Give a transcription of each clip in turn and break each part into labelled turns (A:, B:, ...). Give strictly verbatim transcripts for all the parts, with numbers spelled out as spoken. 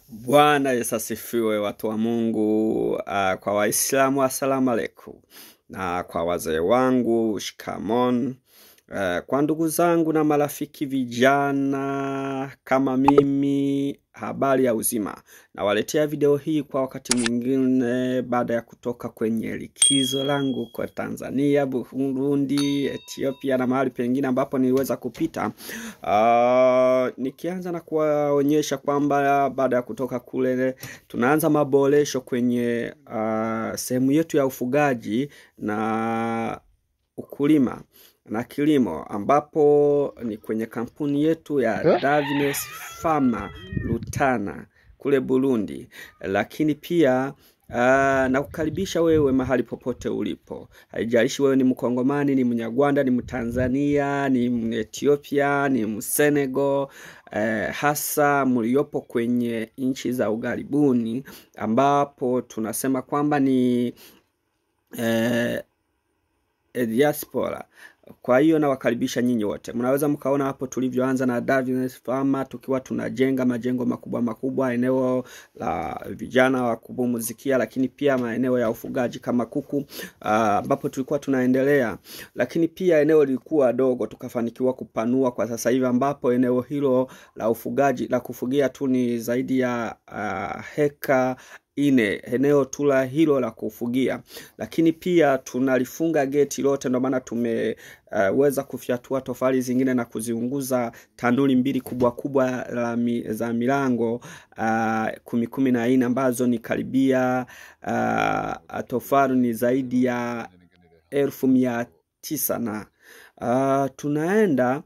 A: Bwana Yesu asifiwe, watu wa Mungu. Uh, kwa Waislamu assalamu alaikum, na kwa wazee wangu shikamon. Uh, kwa ndugu zangu na marafiki vijana kama mimi, habari ya uzima. Na waletea video hii kwa wakati mwingine baada ya kutoka kwenye likizo langu kwa Tanzania, Burundi, Ethiopia na mahali pengine ambapo niliweza kupita. Uh, nikianza na kuwaonyesha kwamba baada ya kutoka kule tunaanza maboresho kwenye uh, sehemu yetu ya ufugaji na ukulima na kilimo, ambapo ni kwenye kampuni yetu ya Davines Farm Rutana kule Burundi. Lakini pia uh, na kukaribisha wewe mahali popote ulipo. Haijalishi wewe ni Mkongomani, ni Mnyarwanda, ni Mtanzania, ni Ethiopia, ni Msenegal, uh, hasa mliopo kwenye nchi za ugaribuni, ambapo tunasema kwamba ni uh, diaspora. Kwa hiyo na wakaribisha nyinyi wote. Mnaweza mkaona hapo tulivyoanza na Davines Farm, tukiwa tunajenga majengo makubwa makubwa, eneo la vijana wa kupumzikia, lakini pia maeneo ya ufugaji kama kuku, ambapo uh, tulikuwa tunaendelea. Lakini pia eneo lilikuwa dogo, tukafanikiwa kupanua kwa sasa hivi, ambapo eneo hilo la ufugaji la kufugia tu ni zaidi ya uh, heka ine, eneo tula hilo la kufugia. Lakini pia tunalifunga geti lote, ndio maana tumeweza uh, kufyatua tofali zingine na kuziunguza tanduri mbili kubwa kubwa la mi, za milango uh, kumi kumi na nne ambazo ni karibia uh, tofali ni zaidi ya elfu mia tisa. Na uh, tunaenda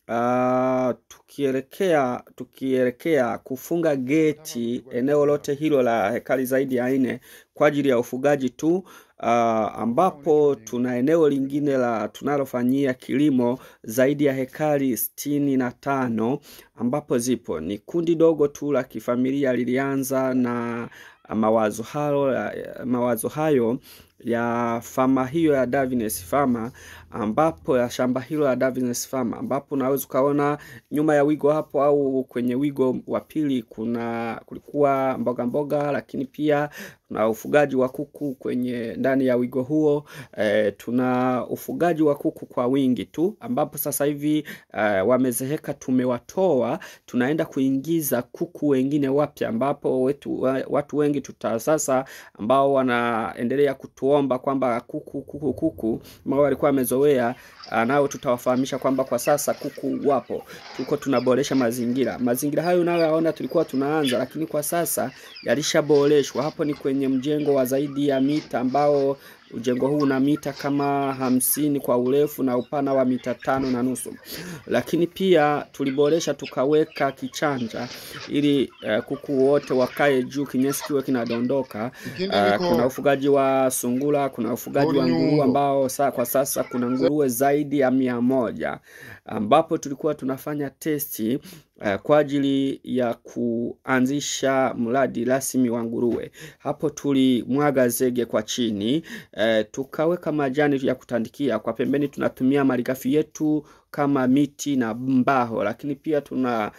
A: Uh, tukielekea tukielekea kufunga geti eneo lote hilo la hekari zaidi ya nne kwa ajili ya ufugaji tu, uh, ambapo tuna eneo lingine la tunalofanyia kilimo zaidi ya hekari sitini na tano, ambapo zipo ni kundi dogo tu la kifamilia lilianza na mawazo hayo mawazo hayo ya fama hiyo ya Davines Farm, ambapo ya shamba hilo ya Davines Farm, ambapo unaweza kaona nyuma ya wigo hapo au kwenye wigo wa pili kuna kulikuwa mboga mboga, lakini pia na ufugaji wa kuku kwenye ndani ya wigo huo. E, tuna ufugaji wa kuku kwa wingi tu, ambapo sasa hivi e, wamezeheka, tumewatoa, tunaenda kuingiza kuku wengine wapya, ambapo wetu, watu wengi tuta sasa ambao wanaendelea kutuomba kwamba kuku kuku kuku ambao walikuwa wamezoea, nao tutawafahamisha kwamba kwa sasa kuku wapo. Tuko tunaboresha mazingira. Mazingira hayo unayoyaona tulikuwa tunaanza, lakini kwa sasa yalishaboreshwa. Hapo ni kwenye mjengo wa zaidi ya mita, ambao ujengo huu una mita kama hamsini kwa urefu na upana wa mita tano na nusu. Lakini pia tuliboresha tukaweka kichanja ili uh, kuku wote wakae juu, kinyesi kiwe kinadondoka. Uh, kuna ufugaji wa sungura, kuna ufugaji wa nguruwe, ambao saa kwa sasa kuna nguruwe zaidi ya mia moja, ambapo tulikuwa tunafanya testi Uh, kwa ajili ya kuanzisha mradi rasmi wa nguruwe. Hapo tulimwaga zege kwa chini, uh, tukaweka majani ya kutandikia kwa pembeni. Tunatumia malighafi yetu kama miti na mbao, lakini pia tuna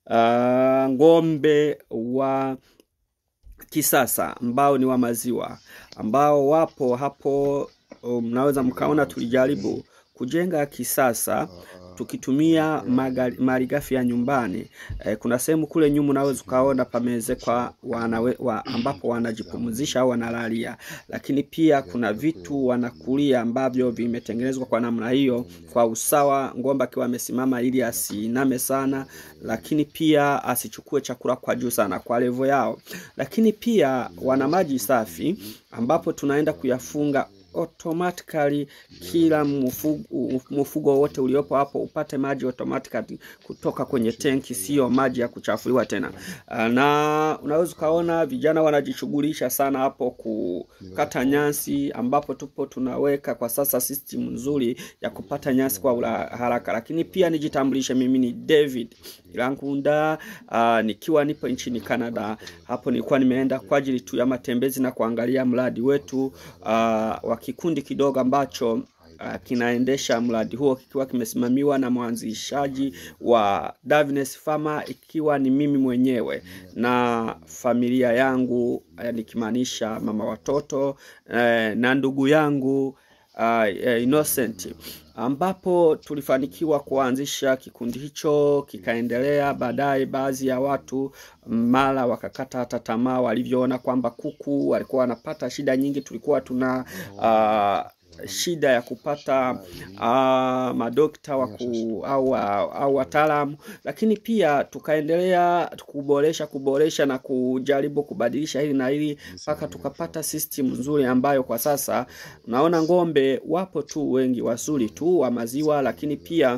A: uh, ngombe wa kisasa ambao ni wa maziwa, ambao wapo hapo. Mnaweza um, mkaona tulijaribu kujenga kisasa tukitumia malighafi ya nyumbani. E, kuna sehemu kule nyuma unaweza kaona pamezekwa wanawe, wa, ambapo wanajipumzisha au wanalalia. Lakini pia kuna vitu wanakulia ambavyo vimetengenezwa kwa namna hiyo kwa usawa, ngombe akiwa amesimama ili asiname sana, lakini pia asichukue chakula kwa juu sana kwa level yao. Lakini pia wana maji safi, ambapo tunaenda kuyafunga automatically. Kila mfugo, mfugo wote uliopo hapo upate maji automatically kutoka kwenye tenki, sio maji ya kuchafuliwa tena. Na unaweza kaona vijana wanajishughulisha sana hapo kukata nyasi, ambapo tupo tunaweka kwa sasa system nzuri ya kupata nyasi kwa haraka. Lakini pia nijitambulishe, mimi ni David Ilankunda, uh, nikiwa nipo nchini Canada. Hapo nilikuwa nimeenda kwa ajili tu ya matembezi na kuangalia mradi wetu uh, wa kikundi kidogo ambacho uh, kinaendesha mradi huo kikiwa kimesimamiwa na mwanzishaji wa Davines Farm ikiwa ni mimi mwenyewe na familia yangu, uh, nikimaanisha mama watoto uh, na ndugu yangu uh, Innocent, ambapo tulifanikiwa kuanzisha kikundi hicho kikaendelea. Baadaye baadhi ya watu mara wakakata hata tamaa walivyoona kwamba kuku walikuwa wanapata shida nyingi. Tulikuwa tuna uh, shida ya kupata uh, madokta waku, au, au wataalamu, lakini pia tukaendelea kuboresha kuboresha na kujaribu kubadilisha hili na hili mpaka tukapata system nzuri ambayo kwa sasa naona ngombe wapo tu wengi wazuri tu wa maziwa, lakini pia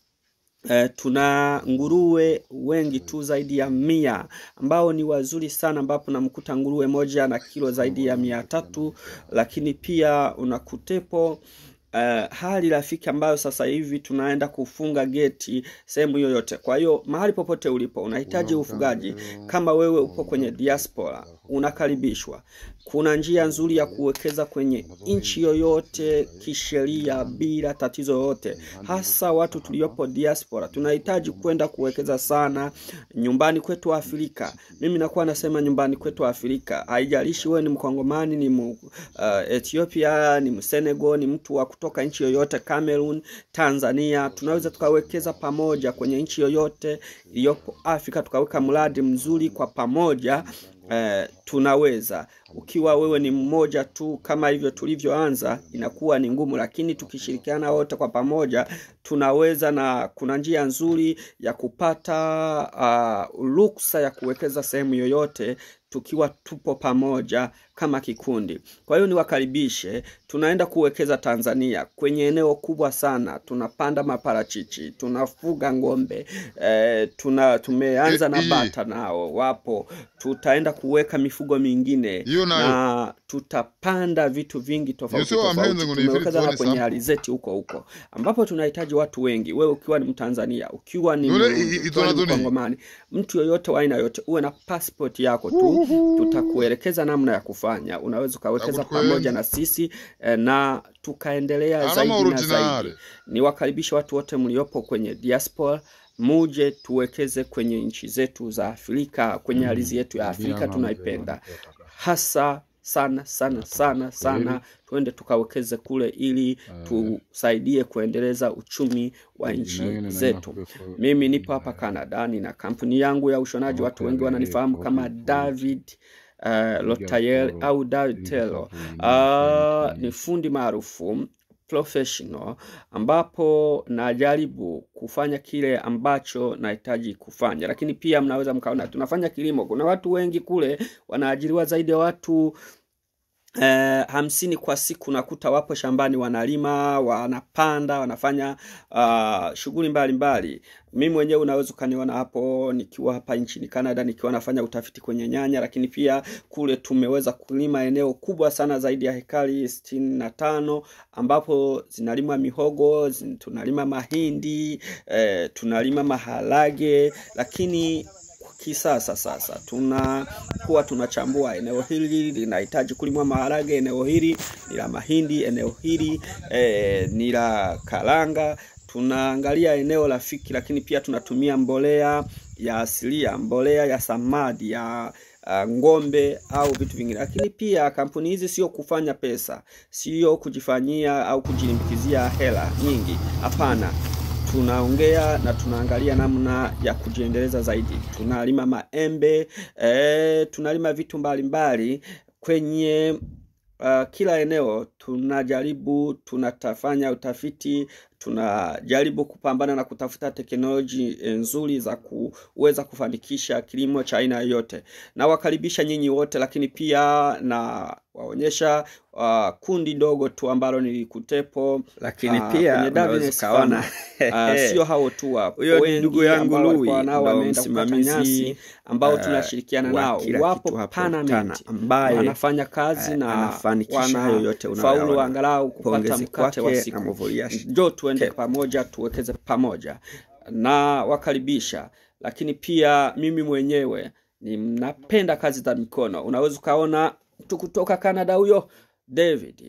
A: Uh, tuna nguruwe wengi tu zaidi ya mia ambao ni wazuri sana, ambapo namkuta nguruwe moja na kilo zaidi ya mia tatu, lakini pia unakutepo Uh, hali rafiki ambayo sasa hivi tunaenda kufunga geti sehemu yoyote. Kwa hiyo mahali popote ulipo unahitaji ufugaji, kama wewe upo kwenye diaspora unakaribishwa. Kuna njia nzuri ya kuwekeza kwenye nchi yoyote kisheria bila tatizo yote. Hasa watu tuliopo diaspora tunahitaji kwenda kuwekeza sana nyumbani kwetu Afrika. Mimi nakuwa nasema nyumbani kwetu Afrika, haijalishi wewe ni Mkongomani, ni mu, uh, Ethiopia, ni Senegal, ni mtu wa kutoka nchi yoyote, Cameroon, Tanzania, tunaweza tukawekeza pamoja kwenye nchi yoyote iliyopo Afrika, tukaweka mradi mzuri kwa pamoja. Eh, tunaweza. Ukiwa wewe ni mmoja tu kama hivyo tulivyoanza inakuwa ni ngumu, lakini tukishirikiana wote kwa pamoja tunaweza, na kuna njia nzuri ya kupata uh, ruksa ya kuwekeza sehemu yoyote tukiwa tupo pamoja kama kikundi. Kwa hiyo niwakaribishe, tunaenda kuwekeza Tanzania kwenye eneo kubwa sana. Tunapanda maparachichi, tunafuga ngombe, e, tuna tumeanza na bata nao wapo. Tutaenda kuweka mifugo mingine na tutapanda vitu vingi tofauti tofauti. Tumewekeza na kwenye alizeti huko huko ambapo tunahitaji watu wengi. Wewe ukiwa ni Mtanzania, ukiwa ni Mkongomani, mtu yoyote wa aina yote, uwe na passport yako tu, tutakuelekeza namna ya kufanya. Unaweza ukawekeza pamoja na sisi eh, na tukaendelea zaidi na zaidi. Niwakaribisha watu wote mliopo kwenye diaspora, muje tuwekeze kwenye nchi zetu za Afrika, kwenye ardhi yetu ya Afrika. Tunaipenda hasa sana sana sana sana. Tuende tukawekeze kule ili tusaidie kuendeleza uchumi wa nchi zetu. Mimi nipo hapa Canada, nina kampuni yangu ya ushonaji. Watu wengi wananifahamu kama David uh, Lotayel au David Telo. Uh, ni fundi maarufu professional, ambapo najaribu kufanya kile ambacho nahitaji kufanya. Lakini pia mnaweza mkaona tunafanya kilimo. Kuna watu wengi kule wanaajiriwa zaidi ya watu Uh, hamsini kwa siku. Nakuta wapo shambani wanalima, wanapanda, wanafanya uh, shughuli mbalimbali. Mimi mwenyewe unaweza kaniona hapo nikiwa hapa nchini Canada nikiwa nafanya utafiti kwenye nyanya. Lakini pia kule tumeweza kulima eneo kubwa sana zaidi ya hekari sitini na tano, ambapo zinalimwa mihogo, zin, tunalima mahindi, eh, tunalima maharage. Lakini kisasa sasa tunakuwa tunachambua eneo hili linahitaji kulimwa maharage, eneo hili ni la mahindi, eneo hili eh, ni la karanga. Tunaangalia eneo rafiki, lakini pia tunatumia mbolea ya asilia, mbolea ya samadi ya uh, ngombe au vitu vingine. Lakini pia kampuni hizi sio kufanya pesa, sio kujifanyia au kujilimbikizia hela nyingi. Hapana, tunaongea na tunaangalia namna ya kujiendeleza zaidi. Tunalima maembe, e, tunalima vitu mbalimbali kwenye uh, kila eneo. Tunajaribu, tunatafanya utafiti, tunajaribu kupambana na kutafuta teknoloji nzuri za kuweza kufanikisha kilimo cha aina yote. Na wakaribisha nyinyi wote, lakini pia na waonyesha uh, kundi dogo tu ambalo nilikutepo. Lakini uh, pia kwenye Davines Farm uh, sio hao tu hapo. Huyo ndugu yangu Lui ndio msimamizi ambao uh, tunashirikiana nao. Wapo Panamint ambaye anafanya kazi uh, na anafanikisha hayo yote. Unafaulu angalau kupata mkate wa siku. Njoo tuende pamoja, tuwekeze pamoja. Na wakaribisha. Lakini pia mimi mwenyewe ninapenda kazi za mikono. Unaweza kaona mtu kutoka Canada, huyo David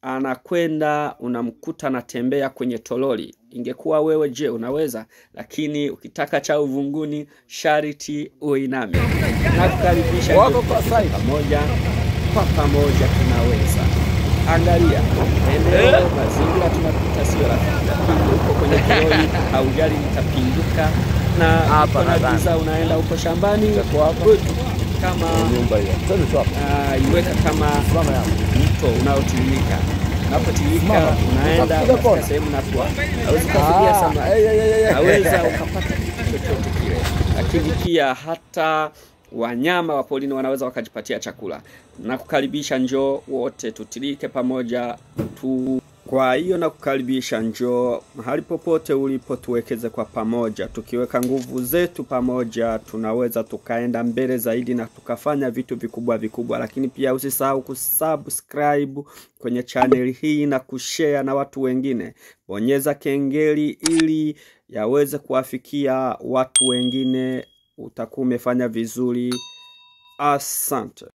A: anakwenda unamkuta anatembea kwenye toroli. Ingekuwa wewe, je, unaweza? Lakini ukitaka cha uvunguni shariti uiname. Nakukaribisha pamoja, kwa pamoja tunaweza. Angalia eneo mazingira tunapita sio rafiki. Uko kwenye toroli au gari litapinduka, na hapa unagiza unaenda uko shambani kama nyumba hiyo. Ah, iweka kama mto unaotiririka. Unapotiririka unaenda kwa sehemu nafua. Hawezi kufikia sana. Haweza ukapata chochote kile. Lakini pia hata wanyama wa porini wanaweza wakajipatia chakula. Na kukaribisha, njoo wote tutirike pamoja tu. Kwa hiyo na kukaribisha, njoo mahali popote ulipo, tuwekeze kwa pamoja. Tukiweka nguvu zetu pamoja, tunaweza tukaenda mbele zaidi na tukafanya vitu vikubwa vikubwa. Lakini pia usisahau kusubscribe kwenye channel hii na kushare na watu wengine. Bonyeza kengele ili yaweze kuwafikia watu wengine. Utakuwa umefanya vizuri. Asante.